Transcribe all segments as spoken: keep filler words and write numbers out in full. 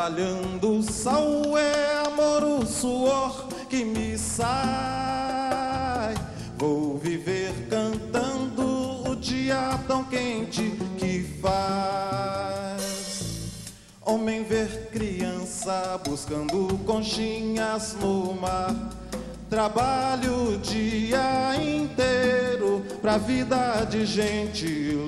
Trabalhando o sol é amor, o suor que me sai. Vou viver cantando o dia tão quente que faz. Homem ver criança buscando conchinhas no mar. Trabalho o dia inteiro pra vida de gente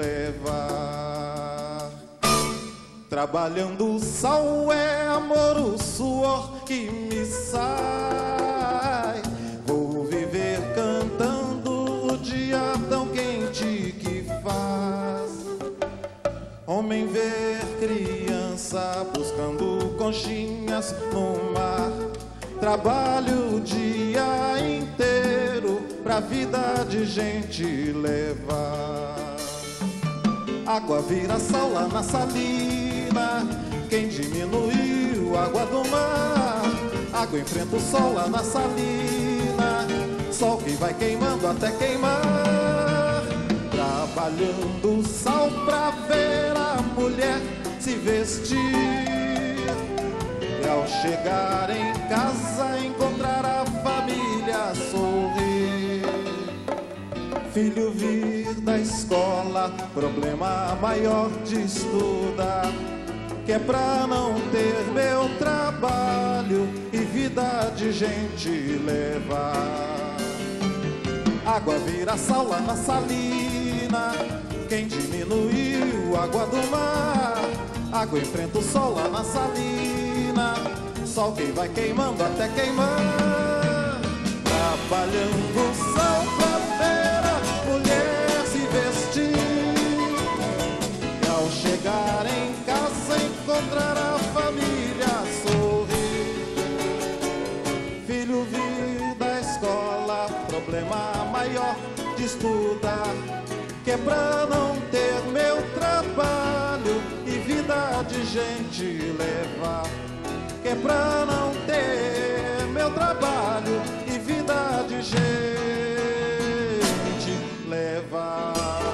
levar. Trabalhando o sol é amor, o suor que me sai. Vou viver cantando o dia tão quente que faz. Homem ver criança buscando conchinhas no mar. Trabalho o dia inteiro pra vida de gente levar. Água vira sal lá na salina, quem diminuiu a água do mar. Água enfrenta o sol lá na salina, sol que vai queimando até queimar. Trabalhando o sal pra ver a mulher se vestir, e ao chegar em casa encontrar a família sorrir. Filho vir da escola, problema maior de estudar, que é pra não ter meu trabalho e vida de gente levar. Água vira sal lá na salina, quem diminuiu a água do mar. Água enfrenta o sol lá na salina, sol que vai queimando até queimar. Trabalhando o sol pra ver a mulher se vestir, e ao chegar em casa encontrar a família sorrir. Filho vir da escola, problema maior de estudar, que é pra não ter meu trabalho e vida de gente levar. Que é pra não ter meu trabalho e vida de gente levar.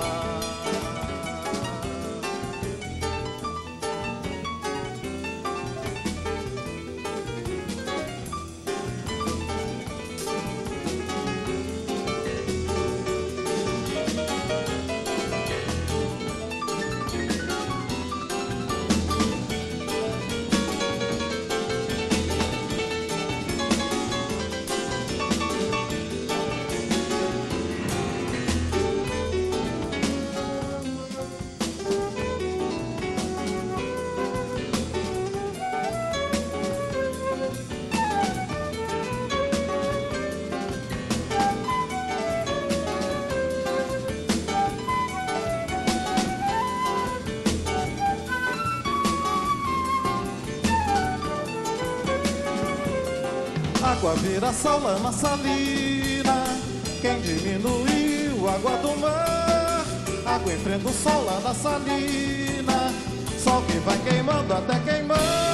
Água vira sal lá na salina, quem diminuiu a água do mar. Água enfrenta o sol lá na salina, sol que vai queimando até queimar.